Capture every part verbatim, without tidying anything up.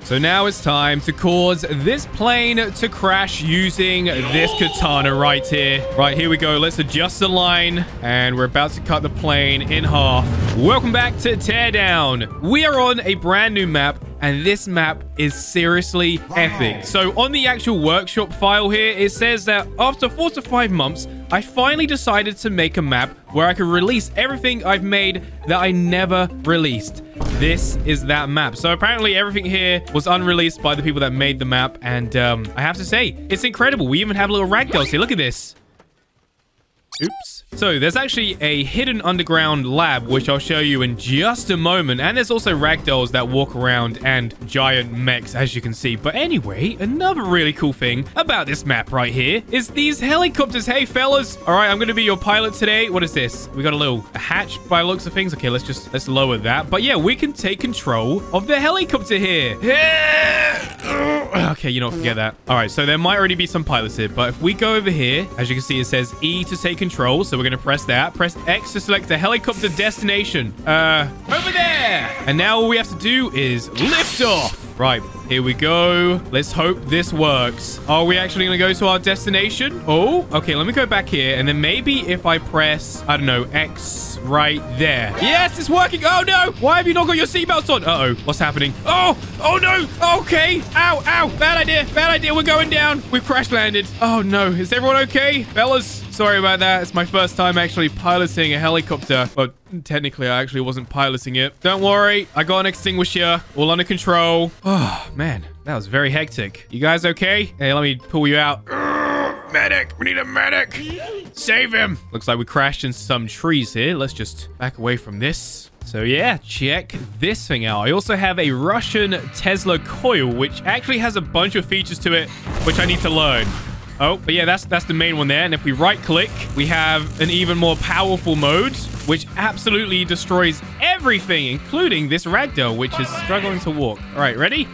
So now it's time to cause this plane to crash using this katana right here. Right, here we go. Let's adjust the line, and we're about to cut the plane in half. Welcome back to Teardown. We are on a brand new map, and this map is seriously epic. So on the actual workshop file here, it says that after four to five months, I finally decided to make a map where I could release everything I've made that I never released. This is that map. So apparently everything here was unreleased by the people that made the map. And um, I have to say, it's incredible. We even have little ragdolls here. Look at this. Oops. So there's actually a hidden underground lab, which I'll show you in just a moment. And there's also ragdolls that walk around and giant mechs, as you can see. But anyway, another really cool thing about this map right here is these helicopters. Hey, fellas. All right, I'm going to be your pilot today. What is this? We got a little hatch by the looks of things. Okay, let's just, let's lower that. But yeah, we can take control of the helicopter here. Okay, you know what, forget that. All right, so there might already be some pilots here. But if we go over here, as you can see, it says E to take control. So we're going to press that. Press X to select the helicopter destination. Uh, over there. And now all we have to do is lift off. Right, here we go. Let's hope this works. Are we actually going to go to our destination? Oh, okay, let me go back here. And then maybe if I press, I don't know, X right there. Yes, it's working. Oh, no. Why have you not got your seatbelts on? Uh-oh, what's happening? Oh, oh, no. Okay. Ow, ow. Bad idea. Bad idea. We're going down. We've crash landed. Oh, no. Is everyone okay? Fellas, sorry about that. It's my first time actually piloting a helicopter. But technically, I actually wasn't piloting it. Don't worry. I got an extinguisher. All under control. Oh, man. That was very hectic. You guys okay? Hey, let me pull you out. Urgh, medic. We need a medic. Save him. Looks like we crashed into some trees here. Let's just back away from this. So yeah, check this thing out. I also have a Russian Tesla coil, which actually has a bunch of features to it, which I need to learn. Oh, but yeah, that's that's the main one there. And if we right click, we have an even more powerful mode, which absolutely destroys everything, including this ragdoll, which is struggling to walk. All right, ready?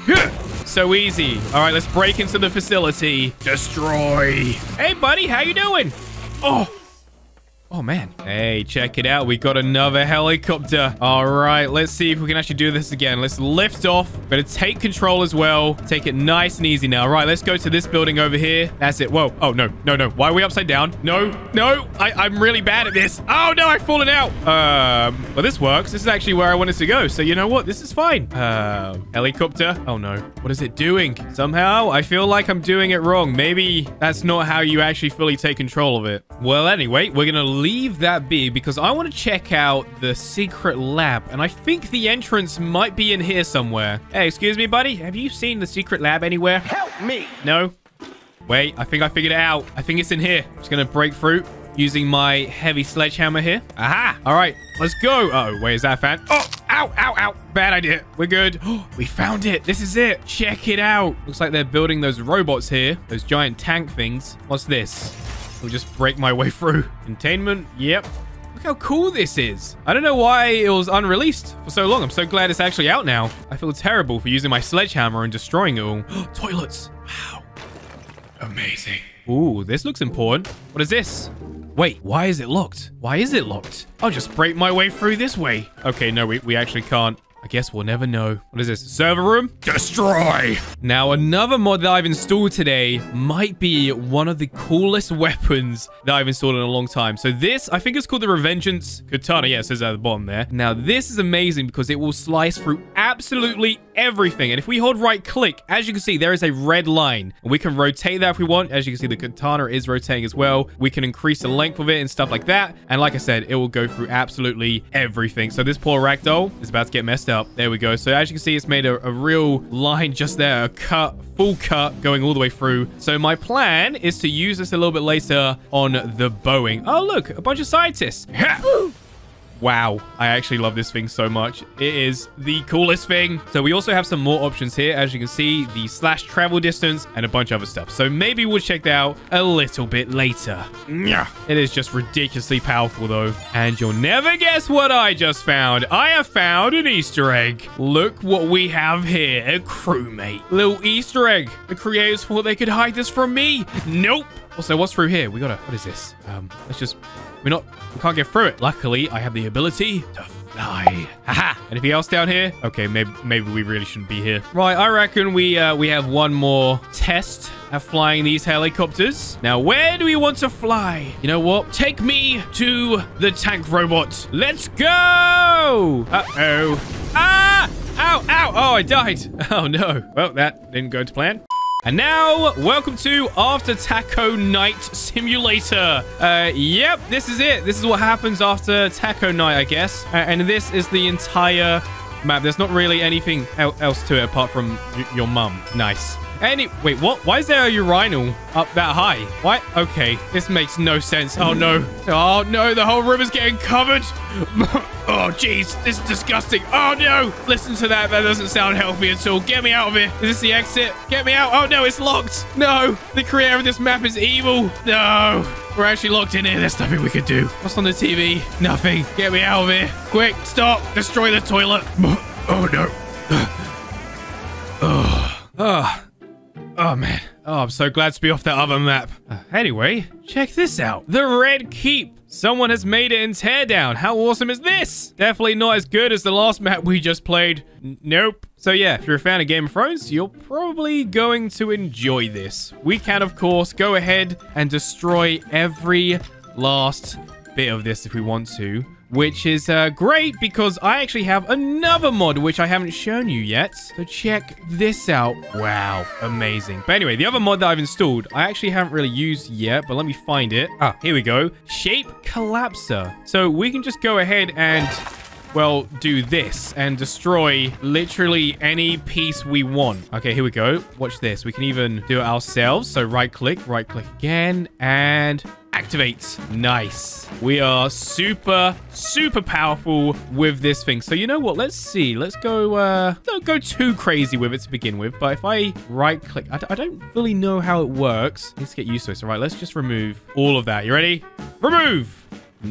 So easy. All right, let's break into the facility. Destroy. Hey, buddy, how you doing? Oh. Oh, man. Hey, check it out. We got another helicopter. All right, let's see if we can actually do this again. Let's lift off. Better take control as well. Take it nice and easy now. All right, let's go to this building over here. That's it. Whoa. Oh, no. No, no. Why are we upside down? No. No. I, I'm really bad at this. Oh, no. I've fallen out. Um, well, this works. This is actually where I wanted to go. So, you know what? This is fine. Uh, helicopter. Oh, no. What is it doing? Somehow, I feel like I'm doing it wrong. Maybe that's not how you actually fully take control of it. Well, anyway, we're going to leave that be because I want to check out the secret lab, and I think the entrance might be in here somewhere. Hey, excuse me, buddy. Have you seen the secret lab anywhere? Help me. No? Wait, I think I figured it out. I think it's in here. I'm just going to break through using my heavy sledgehammer here. Aha! All right, let's go. Uh oh, wait, is that a fan? Oh, ow, ow, ow. Bad idea. We're good. Oh, we found it. This is it. Check it out. Looks like they're building those robots here. Those giant tank things. What's this? We'll just break my way through. Containment. Yep. Look how cool this is. I don't know why it was unreleased for so long. I'm so glad it's actually out now. I feel terrible for using my sledgehammer and destroying it all. Toilets. Wow. Amazing. Ooh, this looks important. What is this? Wait, why is it locked? Why is it locked? I'll just break my way through this way. Okay, no, we, we actually can't. I guess we'll never know. What is this? Server room? Destroy! Now, another mod that I've installed today might be one of the coolest weapons that I've installed in a long time. So this, I think it's called the Revengeance Katana. Yeah, it says at the bottom there. Now, this is amazing because it will slice through absolutely everything. And if we hold right click, as you can see, there is a red line. And we can rotate that if we want. As you can see, the katana is rotating as well. We can increase the length of it and stuff like that. And like I said, it will go through absolutely everything. So this poor ragdoll is about to get messed up. There we go. So as you can see, it's made a, a real line just there, a cut, full cut going all the way through. So my plan is to use this a little bit later on the Boeing. Oh, look, a bunch of scientists. Wow, I actually love this thing so much. It is the coolest thing. So we also have some more options here. As you can see, the slash travel distance and a bunch of other stuff. So maybe we'll check that out a little bit later. It is just ridiculously powerful though. And you'll never guess what I just found. I have found an Easter egg. Look what we have here, a crewmate. Little Easter egg. The creators thought they could hide this from me. Nope. Also, what's through here? We gotta, what is this? Um, let's just, we're not, we can't get through it. Luckily, I have the ability to fly. Haha. Anything else down here? Okay, maybe maybe we really shouldn't be here. Right, I reckon we uh, we have one more test at flying these helicopters. Now, where do we want to fly? You know what? Take me to the tank robot. Let's go! Uh-oh. Ah! Ow, ow. Oh, I died. Oh, no. Well, that didn't go to plan. And now, welcome to After Taco Night Simulator. Uh, yep, this is it. This is what happens after Taco Night, I guess. Uh, and this is the entire map. There's not really anything el else to it apart from your mum. Nice. Any wait, what? Why is there a urinal up that high? Why? Okay, this makes no sense. Oh no! Oh no! The whole room is getting covered. Oh jeez, this is disgusting. Oh no! Listen to that. That doesn't sound healthy at all. Get me out of here. Is this the exit? Get me out. Oh no, it's locked. No, the creator of this map is evil. No, we're actually locked in here. There's nothing we could do. What's on the T V? Nothing. Get me out of here. Quick, stop. Destroy the toilet. Oh no. Oh. Oh. Oh, man. Oh, I'm so glad to be off that other map. Uh, anyway, check this out. The Red Keep. Someone has made it in Teardown. How awesome is this? Definitely not as good as the last map we just played. N nope. So yeah, if you're a fan of Game of Thrones, you're probably going to enjoy this. We can, of course, go ahead and destroy every last bit of this if we want to. Which is uh, great because I actually have another mod which I haven't shown you yet. So check this out. Wow, amazing. But anyway, the other mod that I've installed, I actually haven't really used yet, but let me find it. Ah, here we go. Shape Collapser. So we can just go ahead and, well, do this and destroy literally any piece we want. Okay, here we go. Watch this. We can even do it ourselves. So right click, right click again, and activate. Nice. We are super, super powerful with this thing. So you know what? Let's see. Let's go, uh, don't go too crazy with it to begin with. But if I right click, I, I don't really know how it works. Let's get used to it. So right, let's just remove all of that. You ready? Remove.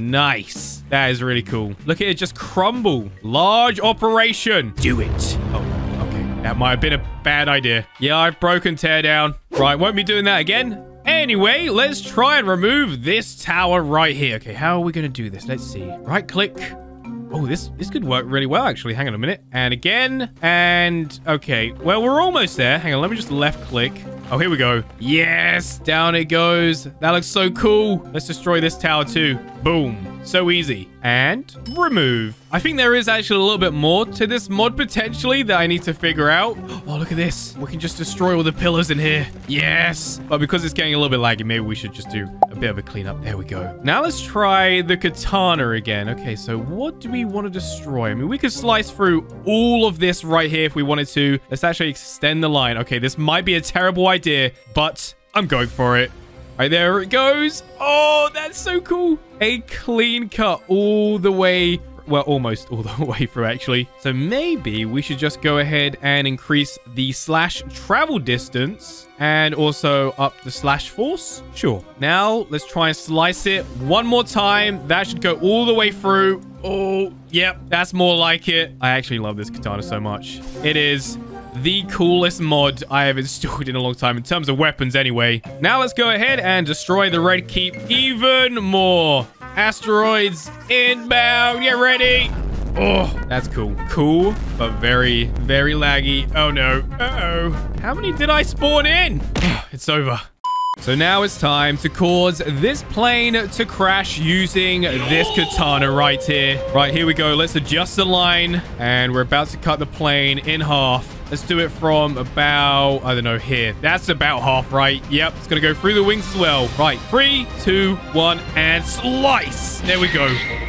Nice. That is really cool. Look at it just crumble. Large operation. Do it. Oh, okay. That might have been a bad idea. Yeah, I've broken Teardown. Right, won't be doing that again. Anyway, let's try and remove this tower right here. Okay, how are we going to do this? Let's see. Right click. Oh, this, this could work really well, actually. Hang on a minute. And again. And, okay. Well, we're almost there. Hang on, let me just left click. Oh, here we go. Yes, down it goes. That looks so cool. Let's destroy this tower too. Boom. So easy. And remove. I think there is actually a little bit more to this mod potentially that I need to figure out. Oh, look at this. We can just destroy all the pillars in here. Yes. But because it's getting a little bit laggy, maybe we should just do a bit of a cleanup. There we go. Now let's try the katana again. Okay, so what do we want to destroy? I mean, we could slice through all of this right here if we wanted to. Let's actually extend the line. Okay, this might be a terrible idea, but I'm going for it. Right, there it goes. Oh, that's so cool. A clean cut all the way. Well, almost all the way through, actually. So maybe we should just go ahead and increase the slash travel distance and also up the slash force. Sure. Now, let's try and slice it one more time. That should go all the way through. Oh, yep. That's more like it. I actually love this katana so much. It is the coolest mod I have installed in a long time in terms of weapons anyway. Now let's go ahead and destroy the Red Keep even more. Asteroids inbound. Get ready. Oh, that's cool. Cool, but very, very laggy. Oh no. Uh-oh. How many did I spawn in? It's over. So now it's time to cause this plane to crash using this katana right here. Right, here we go. Let's adjust the line. And we're about to cut the plane in half. Let's do it from about, I don't know, here. That's about half, right? Yep, it's going to go through the wings as well. Right, three, two, one, and slice. There we go.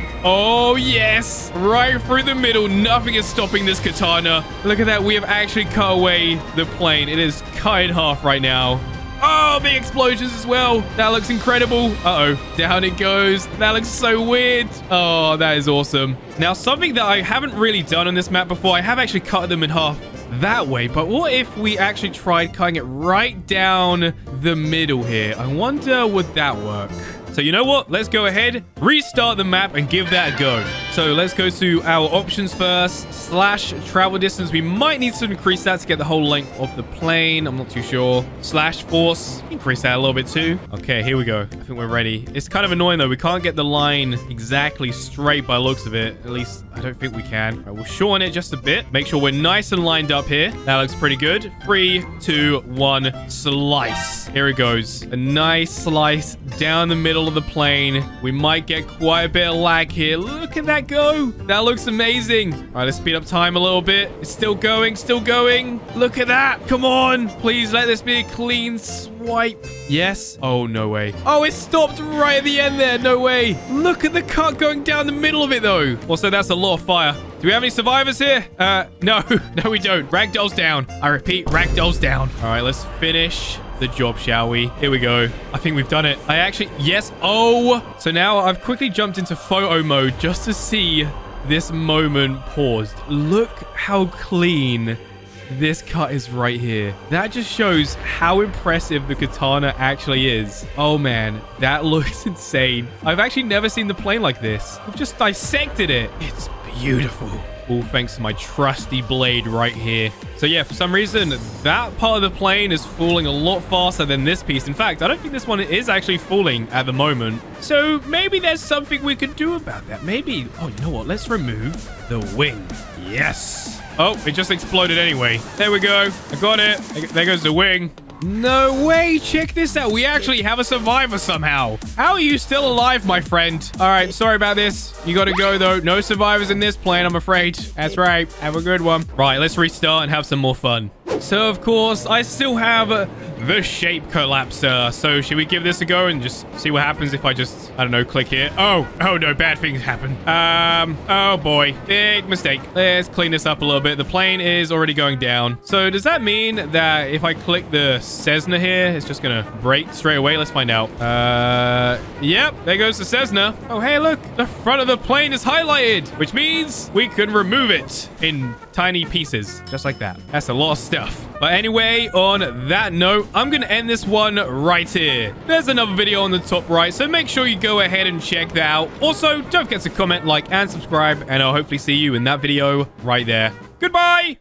Oh, yes. Right through the middle. Nothing is stopping this katana. Look at that. We have actually cut away the plane. It is cut in half right now. Oh, big explosions as well. That looks incredible. Uh-oh. Down it goes. That looks so weird. Oh, that is awesome. Now, something that I haven't really done on this map before, I have actually cut them in half that way. But what if we actually tried cutting it right down the middle here? I wonder, would that work? So you know what? Let's go ahead, restart the map, and give that a go. So let's go to our options first. Slash travel distance. We might need to increase that to get the whole length of the plane. I'm not too sure. Slash force. Increase that a little bit too. Okay, here we go. I think we're ready. It's kind of annoying though. We can't get the line exactly straight by the looks of it. At least I don't think we can. All right, we'll shorten it just a bit. Make sure we're nice and lined up here. That looks pretty good. Three, two, one, slice. Here it goes. A nice slice down the middle of the plane. We might get quite a bit of lag here. Look at that go. That looks amazing. All right, let's speed up time a little bit. It's still going, still going. Look at that. Come on. Please let this be a clean swipe. Yes. Oh, no way. Oh, it stopped right at the end there. No way. Look at the cut going down the middle of it, though. Also, that's a lot of fire. Do we have any survivors here? Uh, no. No, we don't. Ragdoll's down. I repeat, Ragdoll's down. All right, let's finish the job, shall we? Here we go. I think we've done it. I actually... Yes. Oh. So now I've quickly jumped into photo mode just to see this moment paused. Look how clean this cut is right here. That just shows how impressive the katana actually is. Oh, man. That looks insane. I've actually never seen the plane like this. I've just dissected it. It's beautiful. All thanks to my trusty blade right here. So yeah, for some reason, that part of the plane is falling a lot faster than this piece. In fact, I don't think this one is actually falling at the moment. So maybe there's something we could do about that. Maybe, oh, you know what? Let's remove the wing. Yes. Oh, it just exploded anyway. There we go. I got it. There goes the wing. No way. Check this out. We actually have a survivor somehow. How are you still alive, my friend? All right. Sorry about this. You got to go, though. No survivors in this plane, I'm afraid. That's right. Have a good one. Right. Let's restart and have some more fun. So, of course, I still have uh, the shape collapser. So, should we give this a go and just see what happens if I just, I don't know, click here? Oh, oh no, bad things happen. Um, oh boy, big mistake. Let's clean this up a little bit. The plane is already going down. So, does that mean that if I click the Cessna here, it's just gonna break straight away? Let's find out. Uh, yep, there goes the Cessna. Oh, hey, look, the front of the plane is highlighted, which means we can remove it in tiny pieces, just like that. That's a lot of stuff. But anyway, on that note, I'm going to end this one right here. There's another video on the top right, so make sure you go ahead and check that out. Also, don't forget to comment, like, and subscribe, and I'll hopefully see you in that video right there. Goodbye!